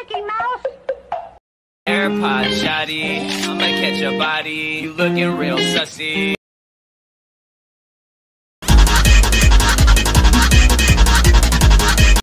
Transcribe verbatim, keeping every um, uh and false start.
Mickey Mouse. AirPod shotty, I'ma catch a body. You looking real sussy.